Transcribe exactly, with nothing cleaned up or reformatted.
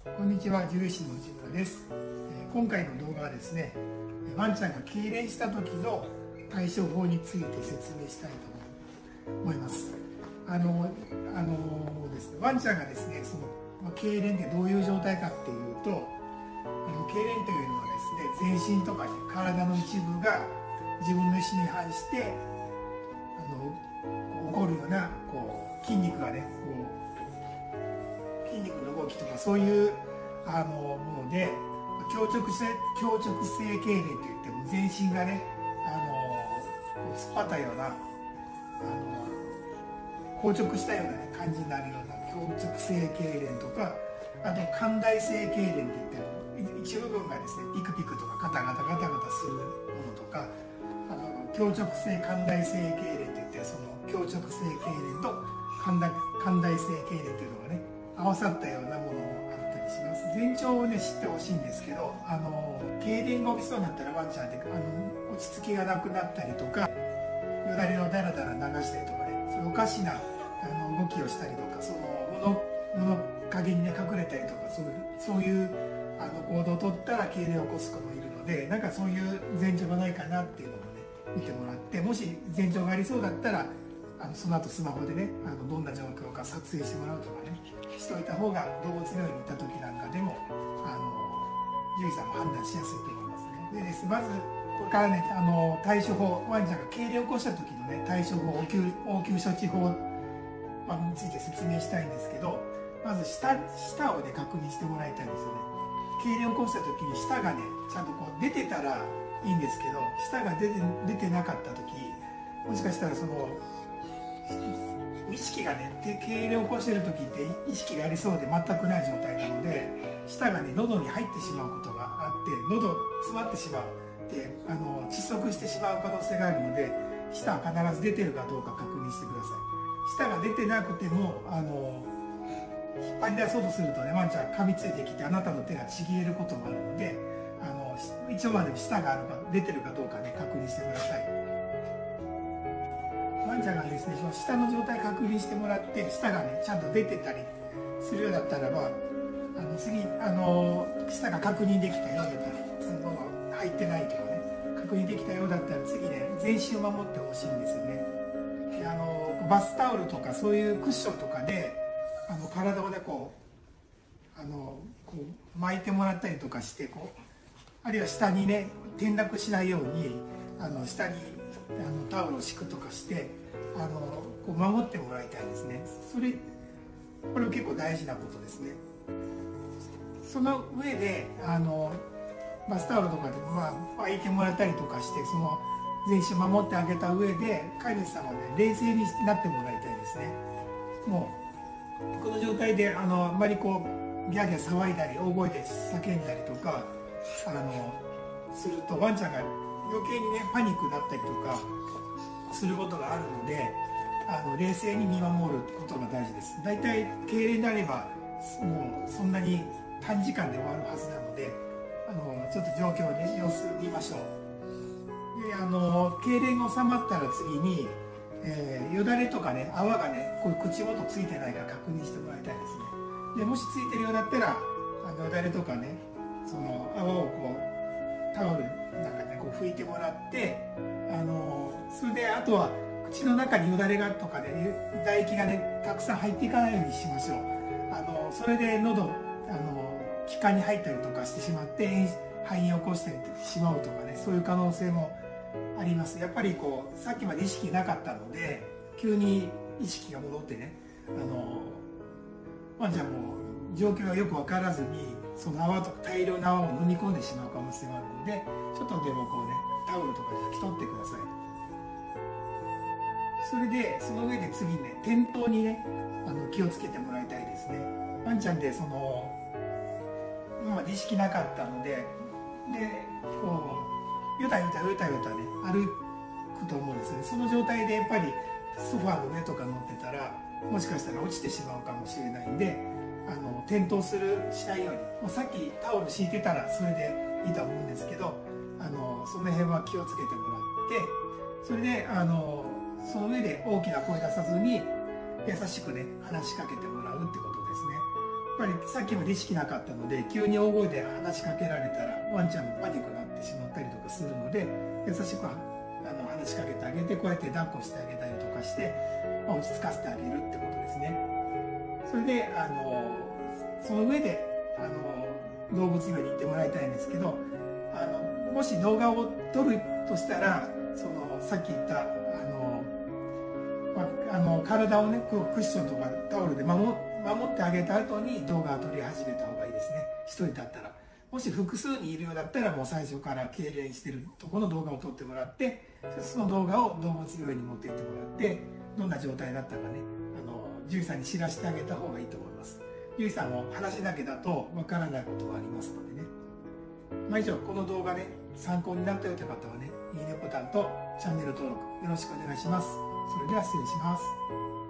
こんにちは、獣医師の内村です。今回の動画はですね、ワンちゃんが痙攣した時の対処法について説明したいと思います。あのあのですね、ワンちゃんがですね、その痙攣ってどういう状態かっていうと、あの痙攣というのはですね、全身とか、ね、体の一部が自分の意思に反してあの起こるようなこう筋肉がね、こう筋肉の動きとかそういうあのもので、強直性強直性痙攣といっても全身がね、あの突っ張ったようなあの硬直したような、ね、感じになるような強直性痙攣とか、あと寛大性痙攣っていって一部分がですねピクピクとかガタガタガタガタするものとか、あの強直性寛大性痙攣っていってその強直性痙攣と寛大寛大性痙攣というのがね合わさったようなものもあったりします。前兆をね知ってほしいんですけど、あの痙攣が起きそうになったらワンちゃんってあの落ち着きがなくなったりとか、よだれをダラダラ流したりとかね、そういうおかしなあの動きをしたりとか、その物物陰にね隠れたりとか、そういうそういうあの行動をとったら痙攣を起こす子もいるので、なんかそういう前兆がないかなっていうのをね見てもらって、もし前兆がありそうだったらあのその後スマホでね、あのどんな状況か撮影してもらうとかねしといた方が、動物病院に行った時なんかでもあの獣医さんも判断しやすいと思いますね。でですまずこれからね、あの対処法、ワンちゃんが痙攣を起こした時のね対処法、応急応急処置法について説明したいんですけど、まず舌舌をね確認してもらいたいんですよね。痙攣を起こした時に舌がねちゃんとこう出てたらいいんですけど、舌が出て出てなかった時、もしかしたらその意識がね、痙攣を起こしている時って意識がありそうで全くない状態なので、舌がね喉に入ってしまうことがあって、喉詰まってしまうであの窒息してしまう可能性があるので、舌は必ず出てるかどうか確認してください。舌が出てなくてもあの引っ張り出そうとするとね、ワンちゃん噛みついてきてあなたの手がちぎれることもあるので、あの一応まで舌があるか出てるかどうかね確認してください。ワンちゃんがですね、その舌の状態確認してもらって、舌がねちゃんと出てたりするようだったらば、あの次あの舌が確認できたようだったら、その入ってないとかね確認できたようだったら、次ね全身を守ってほしいんですよね。であのバスタオルとかそういうクッションとかであの体をねこうあのこう巻いてもらったりとかして、こうあるいは下にね転落しないようにあの下にあのタオルを敷くとかしてあのこう守ってもらいたいですね。それこれは結構大事なことですね。その上であのバスタオルとかで、まあ、巻いてもらったりとかして、その全身を守ってあげた上で飼い主さんはね冷静になってもらいたいですね。もうこの状態であのあんまりこうギャーギャー騒いだり大声で叫んだりとかあのすると、ワンちゃんが余計にねパニックになったりとかすることがあるので、あの冷静に見守ることが大事です。だいたい痙攣であればもうそんなに短時間で終わるはずなので、あのちょっと状況をね様子見ましょう。であの痙攣が収まったら次に、えー、よだれとかね泡がねこういう口元ついてないか確認してもらいたいですね。でもしついてるようだったらあのよだれとかねその泡をこうタオルなんかねこう拭いてもらって、あのそれであとは口の中によだれがとかね唾液がねたくさん入っていかないようにしましょう。あのそれで喉あの気管に入ったりとかしてしまって肺炎を起こしたりしまうとかね、そういう可能性もあります。やっぱりこうさっきまで意識なかったので急に意識が戻ってね、あのワンちゃんも状況がよく分からずにその泡とか大量の泡を飲み込んでしまう可能性があるので、ちょっとでもこうねタオルとかで拭き取ってください。それでその上で次ね転倒にねあの気をつけてもらいたいですね。ワンちゃんでその今まで意識なかったので、でこうゆたゆたゆたゆたね歩くと思うんですね。その状態でやっぱりソファーの上とか乗ってたらもしかしたら落ちてしまうかもしれないんで、あの転倒するしないように、もうさっきタオル敷いてたらそれでいいと思うんですけど、あのその辺は気をつけてもらって、それであのその上で大きな声出さずに優しくね話しかけてもらうってことですね。やっぱりさっきまで意識なかったので、急に大声で話しかけられたらワンちゃんもパニックになってしまったりとかするので、優しくあの話しかけてあげて、こうやって抱っこしてあげたりとかして、まあ、落ち着かせてあげるってことですね。それであのその上であの動物園に行ってもらいたいんですけど、あのもし動画を撮るとしたら、そのさっき言ったあの、まあ、あの体をねこうクッションとかタオルで守守ってあげた後に動画を撮り始めた方がいいですね。一人だったら。もし複数にいるようだったら、もう最初から痙攣してるところの動画を撮ってもらって、その動画を動物病院に持って行ってもらって、どんな状態だったかね、あの獣医さんに知らせてあげた方がいいと思います。獣医さんも話だけだとわからないことがありますのでね。まあ、以上、この動画で参考になったよという方はね、いいねボタンとチャンネル登録よろしくお願いします。それでは失礼します。